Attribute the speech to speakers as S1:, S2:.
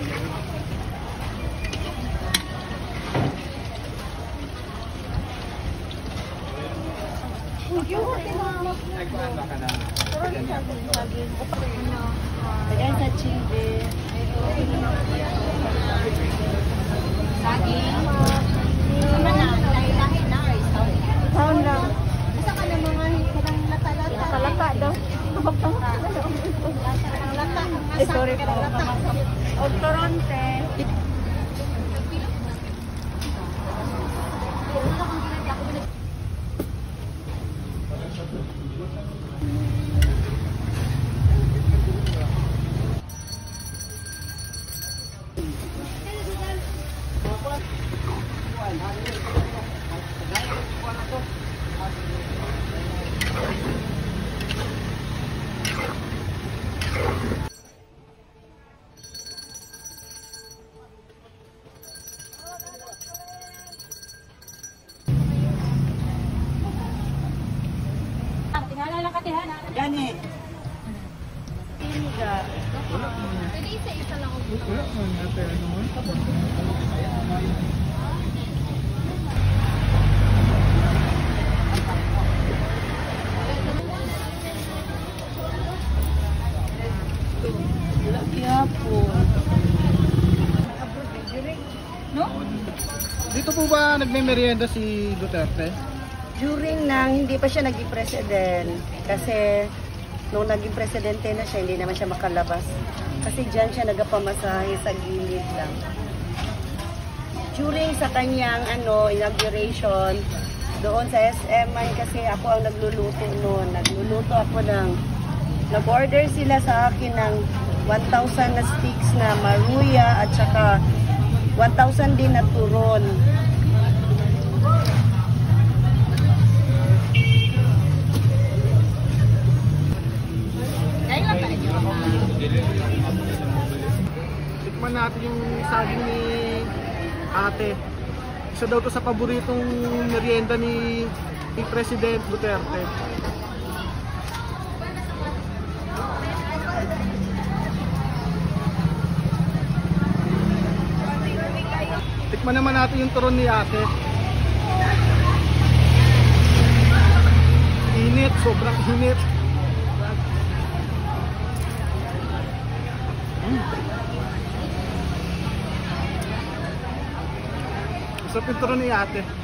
S1: Ayan sa chili. Saging. Ano na? Lahi-lahi na. Saan lang? Basta ka na mga lata-lata. Lata daw. Lata. Sorry po. O Toronte.
S2: Gani.
S1: Tinga. Pwede isa-isa lang ako.
S3: Wala man natin ano man.
S1: Kaya po. No?
S3: Dito po ba nagme-merienda si Duterte?
S2: During nang hindi pa siya naging president, kasi nung naging presidente na siya, hindi naman siya makalabas. Kasi dyan siya nagpamasahe sa gilid lang. During sa kanyang inauguration, doon sa SM kasi ako ang nagluluto noon. Nagluluto ako nag-order sila sa akin ng 1,000 na sticks na maruya at saka 1,000 din na turon.
S3: Tikman natin yung saging ni ate. Isa daw to sa paboritong merienda ni President Duterte. Tikman naman natin yung turon ni ate. Init, sobrang init. Sa pinturon ni ate.